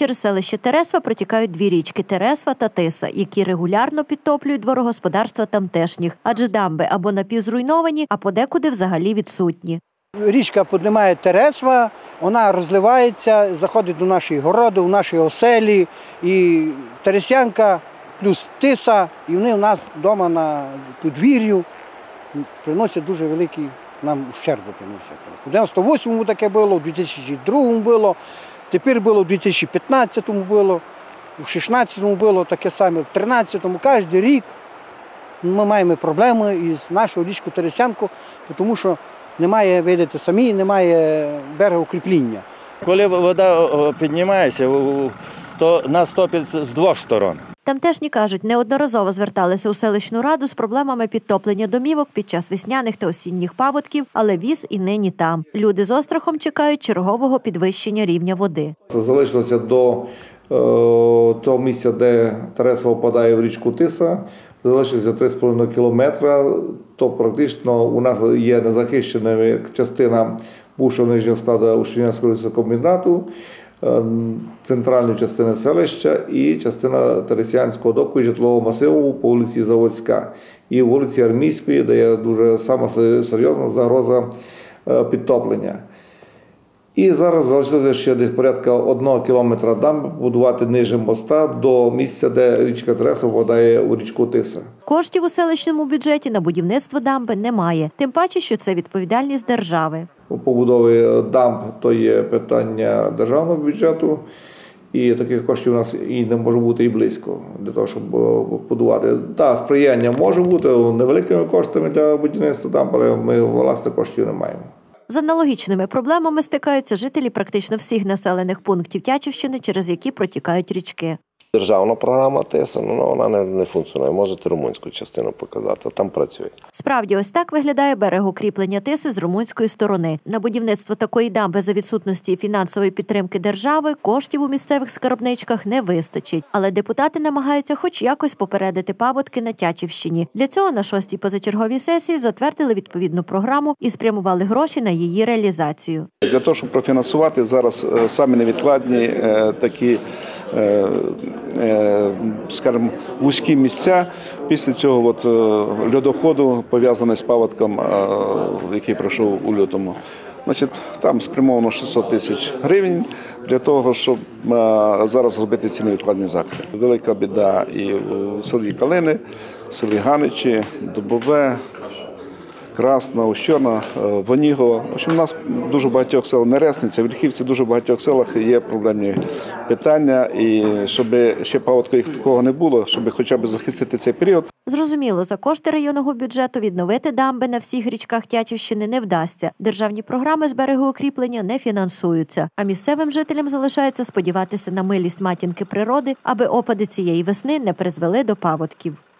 Через селище Тересва протікають дві річки – Тересва та Тиса, які регулярно підтоплюють дворогосподарства тамтешніх, адже дамби або напівзруйновані, а подекуди взагалі відсутні. Річка піднімає Тересва, вона розливається, заходить до нашої городи, в наші оселі, і Тересянка плюс Тиса, і вони у нас вдома на подвір'ю приносять дуже великий нам ущерб. У 98-му таке було, у 2002-му було, тепер було у 2015-му було, у 2016-му було таке саме, в 2013-му, кожен рік ми маємо проблеми із нашою річкою Тересянку, тому що немає, видите самі, немає берегоукріплення. Коли вода піднімається, то нас топить з двох сторон. Тамтешні кажуть, неодноразово зверталися у селищну раду з проблемами підтоплення домівок під час весняних та осінніх паводків, але віз і нині там. Люди з острахом чекають чергового підвищення рівня води. Залишилося до того місця, де Тересва впадає в річку Тиса, залишилося 3,5 кілометра, то практично у нас є незахищена частина бувшого нижнього складу Ушвінянського лісокомбінату, центральної частини селища і частина Тересянського доку і житлового масиву по вулиці Заводська і вулиці Армійської, де є дуже сама серйозна загроза підтоплення. І зараз залишилося ще десь порядка 1 кілометра дамби будувати ниже моста до місця, де річка Тересва впадає у річку Тиса. Коштів у селищному бюджеті на будівництво дамби немає, тим паче, що це відповідальність держави. Побудови дамб – то є питання державного бюджету, і таких коштів у нас і не може бути і близько для того, щоб будувати. Так, сприяння може бути невеликими коштами для будівництва дамб, але ми, власне, коштів не маємо. З аналогічними проблемами стикаються жителі практично всіх населених пунктів Тячівщини, через які протікають річки. Державна програма ТЕС, вона не функціонує. Можете румунську частину показати, там працює. Справді, ось так виглядає берегоукріплення Тиси з румунської сторони. На будівництво такої дамби за відсутності фінансової підтримки держави коштів у місцевих скарбничках не вистачить. Але депутати намагаються хоч якось попередити паводки на Тячівщині. Для цього на 6-й позачерговій сесії затвердили відповідну програму і спрямували гроші на її реалізацію. Для того, щоб профінансувати зараз самі невідкладні такі, скажімо, вузькі місця після цього льодоходу, пов'язаний з паводком, який пройшов у лютому. Там спрямовано 600 тисяч гривень для того, щоб зараз зробити ці невідкладні заходи. Велика біда і у селі Калини, в селі Ганичі, Дубове, Красна, Ущорна, Воніго. В общем, у нас дуже багатьох сел, Нересниця, Вільхівці, дуже багатьох селах є проблемні питання. І щоб ще паводку їх такого не було, щоб хоча б захистити цей період. Зрозуміло, за кошти районного бюджету відновити дамби на всіх річках Тячівщини не вдасться. Державні програми з берегоукріплення не фінансуються. А місцевим жителям залишається сподіватися на милість матінки природи, аби опади цієї весни не призвели до паводків.